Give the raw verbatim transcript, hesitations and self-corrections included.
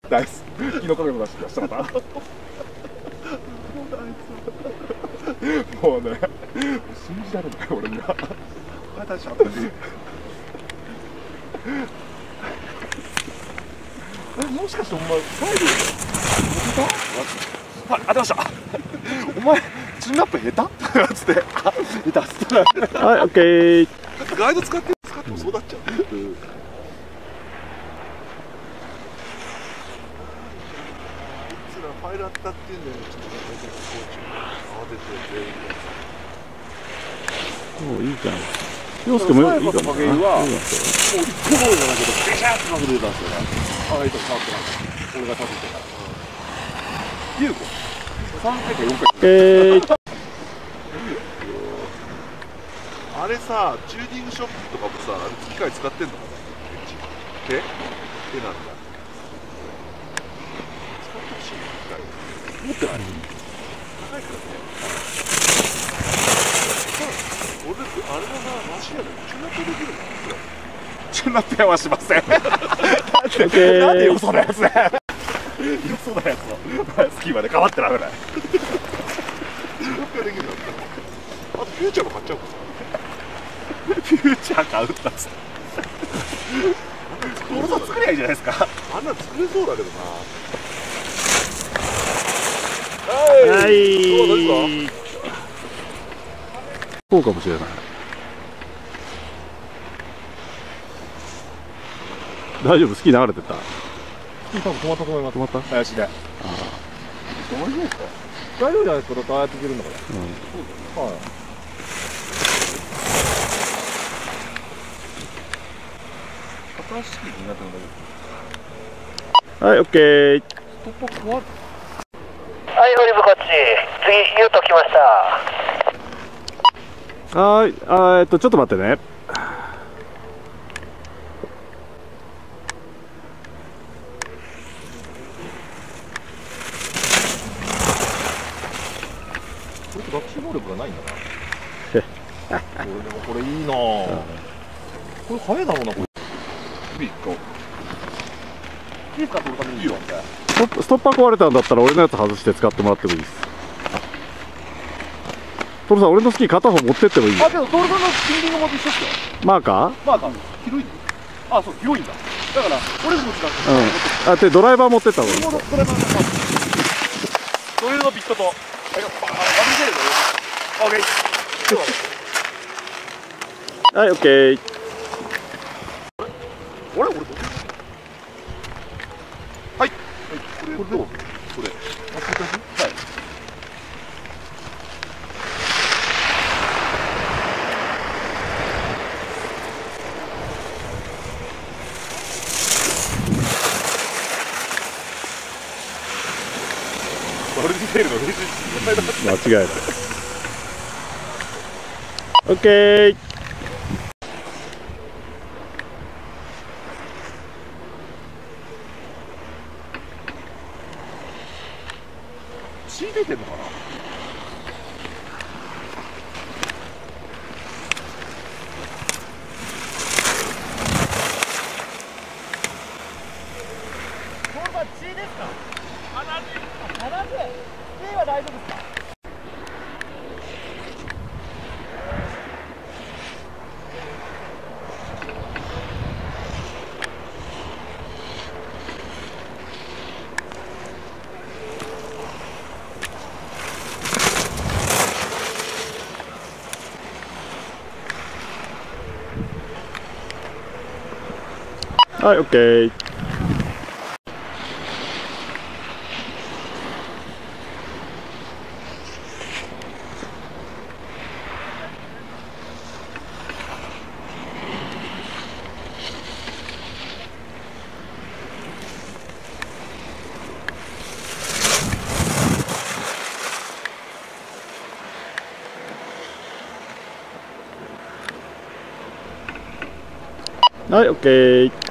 ナイス。木の影も出してきました。また。もうね、信じられない俺には。私はえ、もしかしてお前最後あ、当てました。お前チューンアップ下手？つって、あ、下手っつったら。はい、オッケー。ガイド使って使ってもそうなっちゃう。うん、いつらファイルあったっていうんだよね。ちょっと待って、コーチ慌てて全員。もういいじゃん。洋介もいいかもな。もう一個のじゃないけど、ベシャーってまくれたんですよね。ああ、いいとこ触ってなかった。俺が立ててた。ゆうこ。さんかいかよんかい。えー。あれさ、チューニングショップとかもさ、あれ機械使ってんのかな。手？手なんだ。使ってほしい機械。持ってない。高いからね。俺、あれだな、マシンやで、チューナップできるの？チューナップはしません。なんでよそのやつだよ。よそのやつをスキーまでかわってられない。チューナップできるの？あとフューチャーも買っちゃうか。フューチャー買うったっつって。俺さ作りゃいいじゃないですか。あんなの作れそうだけどな。はい。はい。そうかもしれない。大丈夫？スキー流れてた？スキー多分止まったと思います。止まった？林で。ああ。大丈夫ですか？大丈夫じゃないですか。だってああやっていけるんだから。うん。そうだよ。はい。新しいスキー苦手なんだけど。はい、オッケー。ストッパー壊る。はい、オリーブこっち。次、ユート来ました。はい、あ、えっと、ちょっと待ってね。これって学習能力がないんだな。これでもこれいいなぁ。これ早いだろうな、これ。いいか。いいですか、そのためにいいよ。ストッパー壊れたんだったら俺のやつ外して使ってもらってもいいです。トロさん、俺のスキー片方持ってってもいいよ。あ、けどトロさんのスキーリングも一緒っすよ。マーカー？マーカー広い。あ、そう、広いんだ。だから俺も持ってた。うん。あ、でドライバー持ってった方がいい。ドライバー持ってた。ドリルのビットと。あ、バブルセールだよ。オッケー。はい、オッケー。あれ？俺どこ？はい。これとこれ。あ、これだけ？はい。バルディテールの練習間違いない。オッケー。血出てんのかな。これは血ですか。鼻血。鼻血。血は大丈夫ですか。はい、オッケー。はい、オッケー。